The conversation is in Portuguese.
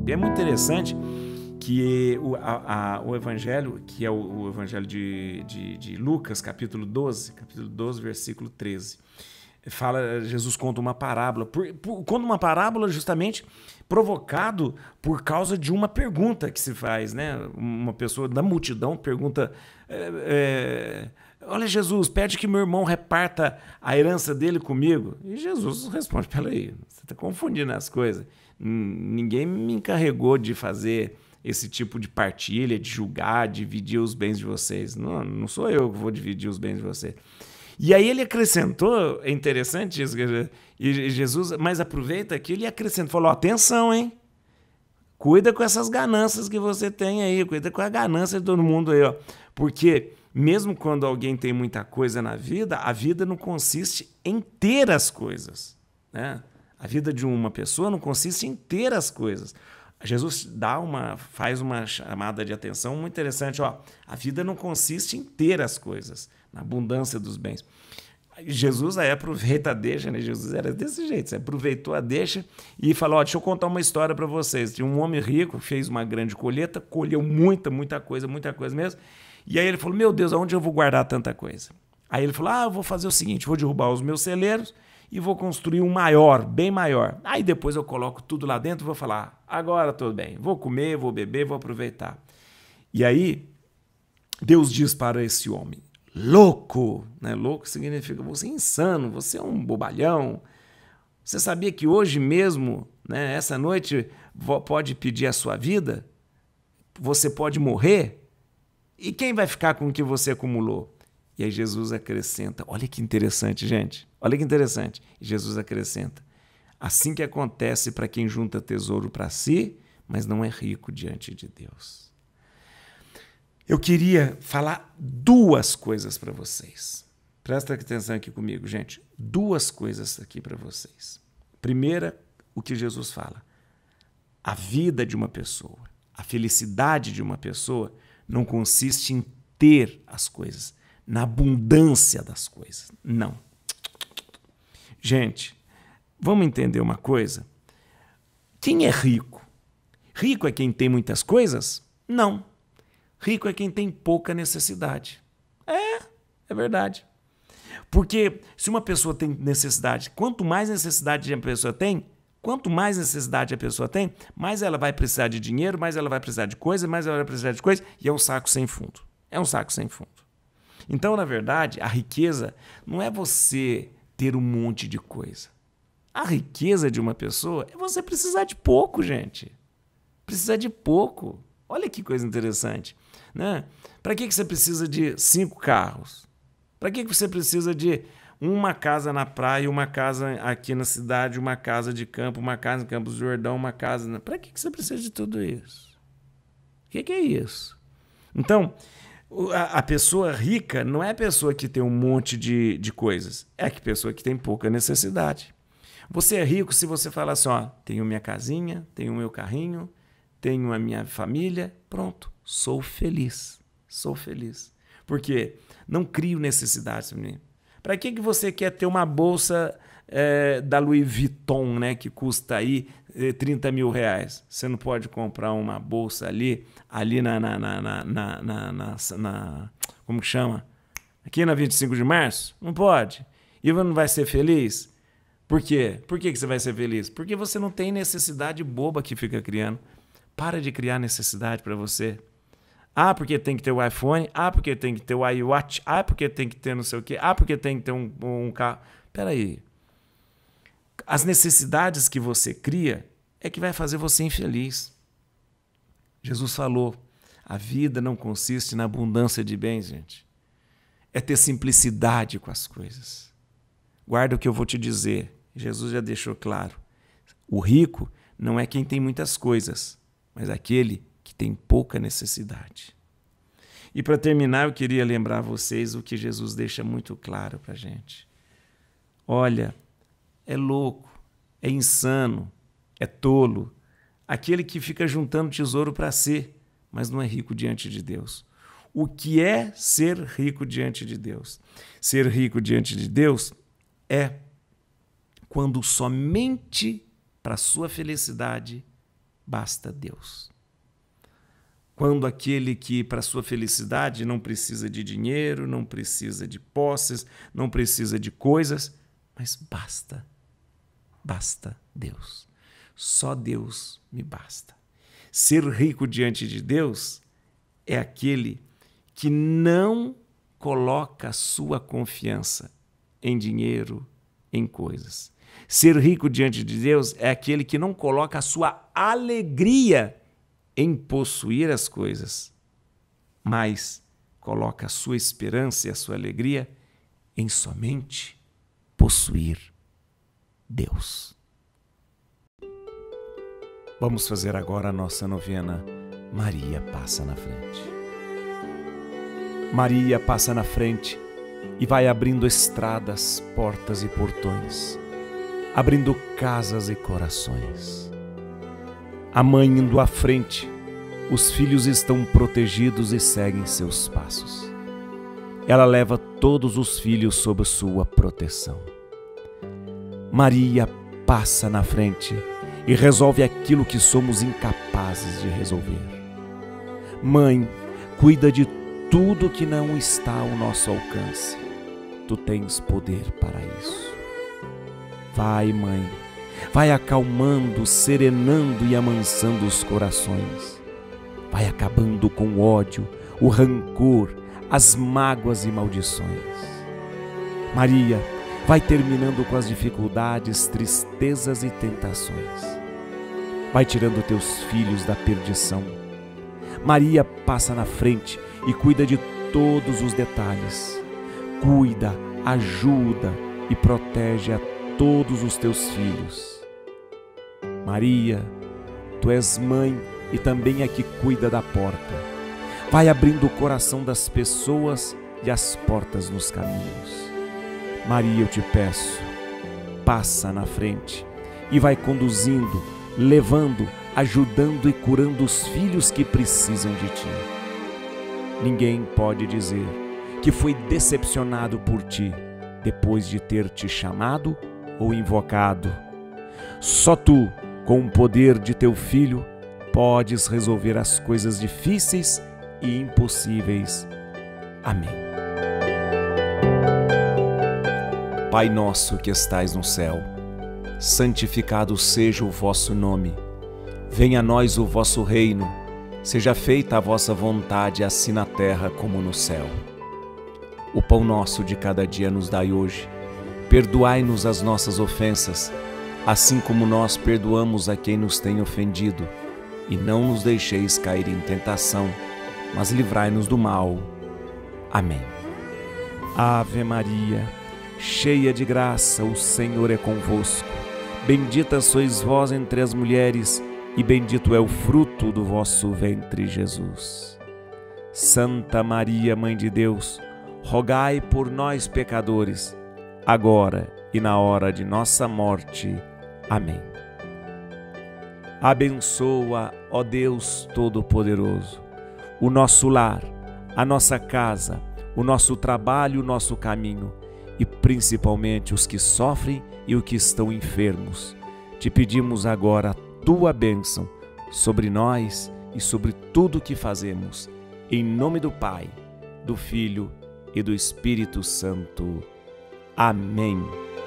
E é muito interessante que o evangelho, que é o evangelho de Lucas, capítulo 12, versículo 13, Jesus conta uma parábola. Conta uma parábola justamente provocado por causa de uma pergunta que se faz, né? Uma pessoa da multidão pergunta: olha, Jesus, pede que meu irmão reparta a herança dele comigo. E Jesus responde: peraí, você está confundindo as coisas. Ninguém me encarregou de fazer esse tipo de partilha, de julgar, dividir os bens de vocês. Não sou eu que vou dividir os bens de vocês. E aí ele acrescentou, é interessante isso, e Jesus, mas aproveita aquilo e acrescenta, falou: atenção, hein? Cuida com essas ganâncias que você tem aí, cuida com a ganância de todo mundo aí, ó. Porque mesmo quando alguém tem muita coisa na vida, a vida não consiste em ter as coisas, né? A vida de uma pessoa não consiste em ter as coisas. Jesus faz uma chamada de atenção muito interessante. Ó, a vida não consiste em ter as coisas, na abundância dos bens. Jesus aí aproveita a deixa, né? Jesus era desse jeito, você aproveitou a deixa e falou: ó, deixa eu contar uma história para vocês. Tinha um homem rico, fez uma grande colheita, colheu muita coisa mesmo. E aí ele falou: meu Deus, aonde eu vou guardar tanta coisa? Aí ele falou: eu vou fazer o seguinte, vou derrubar os meus celeiros e vou construir um maior, bem maior. Aí depois eu coloco tudo lá dentro e vou falar: agora tudo bem, vou comer, vou beber, vou aproveitar. E aí Deus diz para esse homem: louco, né? Louco significa você é insano, você é um bobalhão. Você sabia que hoje mesmo, né, essa noite, pode pedir a sua vida? Você pode morrer? E quem vai ficar com o que você acumulou? E aí Jesus acrescenta, olha que interessante, gente, olha que interessante. Jesus acrescenta: assim que acontece para quem junta tesouro para si, mas não é rico diante de Deus. Eu queria falar duas coisas para vocês. Presta atenção aqui comigo, gente. Duas coisas aqui para vocês. Primeira, o que Jesus fala. A vida de uma pessoa, a felicidade de uma pessoa não consiste em ter as coisas, na abundância das coisas. Não. Gente, vamos entender uma coisa? Quem é rico? Rico é quem tem muitas coisas? Não. Rico é quem tem pouca necessidade. É verdade. Porque se uma pessoa tem necessidade, quanto mais necessidade a pessoa tem, mais ela vai precisar de dinheiro, mais ela vai precisar de coisa, mais ela vai precisar de coisa, e é um saco sem fundo. É um saco sem fundo. Então, na verdade, a riqueza não é você ter um monte de coisa. A riqueza de uma pessoa é você precisar de pouco, gente. Precisar de pouco. Olha que coisa interessante, né? Para que você precisa de 5 carros? Para que você precisa de uma casa na praia, uma casa aqui na cidade, uma casa de campo, uma casa em Campos do Jordão, uma casa... Para que você precisa de tudo isso? O que é isso? Então, a pessoa rica não é a pessoa que tem um monte de coisas, é a pessoa que tem pouca necessidade. Você é rico se você falar assim: ó, tenho minha casinha, tenho meu carrinho, tenho a minha família, pronto, sou feliz. Sou feliz. Porque não crio necessidades. Para que você quer ter uma bolsa da Louis Vuitton, né, que custa aí 30 mil reais? Você não pode comprar uma bolsa ali como que chama? Aqui na 25 de março? Não pode. E você não vai ser feliz? Por quê? Por que você vai ser feliz? Porque você não tem necessidade boba que fica criando. Para de criar necessidade para você. Porque tem que ter o iPhone. Porque tem que ter o iWatch. Porque tem que ter não sei o quê. Porque tem que ter um carro. Peraí. As necessidades que você cria é que vai fazer você infeliz. Jesus falou: a vida não consiste na abundância de bens, gente. É ter simplicidade com as coisas. Guarda o que eu vou te dizer. Jesus já deixou claro. O rico não é quem tem muitas coisas, mas aquele que tem pouca necessidade. E para terminar, eu queria lembrar a vocês o que Jesus deixa muito claro para a gente. Olha, é louco, é insano, é tolo, aquele que fica juntando tesouro para si, mas não é rico diante de Deus. O que é ser rico diante de Deus? Ser rico diante de Deus é quando somente para sua felicidade basta Deus. Quando aquele que, para sua felicidade, não precisa de dinheiro, não precisa de posses, não precisa de coisas, mas basta Deus. Só Deus me basta. Ser rico diante de Deus é aquele que não coloca sua confiança em dinheiro, em coisas. Ser rico diante de Deus é aquele que não coloca a sua alegria em possuir as coisas, mas coloca a sua esperança e a sua alegria em somente possuir Deus. Vamos fazer agora a nossa novena Maria Passa na Frente. Maria passa na frente e vai abrindo estradas, portas e portões, abrindo casas e corações. A mãe indo à frente, os filhos estão protegidos e seguem seus passos. Ela leva todos os filhos sob sua proteção. Maria passa na frente e resolve aquilo que somos incapazes de resolver. Mãe, cuida de tudo que não está ao nosso alcance. Tu tens poder para isso. Vai, mãe, vai acalmando, serenando e amansando os corações. Vai acabando com o ódio, o rancor, as mágoas e maldições. Maria, vai terminando com as dificuldades, tristezas e tentações. Vai tirando teus filhos da perdição. Maria passa na frente e cuida de todos os detalhes. Cuida, ajuda e protege a todos os teus filhos. Maria, tu és mãe e também a que cuida da porta. Vai abrindo o coração das pessoas e as portas nos caminhos. Maria, eu te peço, passa na frente e vai conduzindo, levando, ajudando e curando os filhos que precisam de ti. Ninguém pode dizer que foi decepcionado por ti depois de ter te chamado ou invocado. Só tu, com o poder de teu Filho, podes resolver as coisas difíceis e impossíveis. Amém. Pai nosso que estais no céu, santificado seja o vosso nome. Venha a nós o vosso reino. Seja feita a vossa vontade, assim na terra como no céu. O pão nosso de cada dia nos dai hoje. Perdoai-nos as nossas ofensas, assim como nós perdoamos a quem nos tem ofendido. E não nos deixeis cair em tentação, mas livrai-nos do mal. Amém. Ave Maria, cheia de graça, o Senhor é convosco. Bendita sois vós entre as mulheres, e bendito é o fruto do vosso ventre, Jesus. Santa Maria, Mãe de Deus, rogai por nós, pecadores, agora e na hora de nossa morte. Amém. Abençoa, ó Deus Todo-Poderoso, o nosso lar, a nossa casa, o nosso trabalho, o nosso caminho, e principalmente os que sofrem e os que estão enfermos. Te pedimos agora a tua bênção sobre nós e sobre tudo o que fazemos. Em nome do Pai, do Filho e do Espírito Santo. Amém.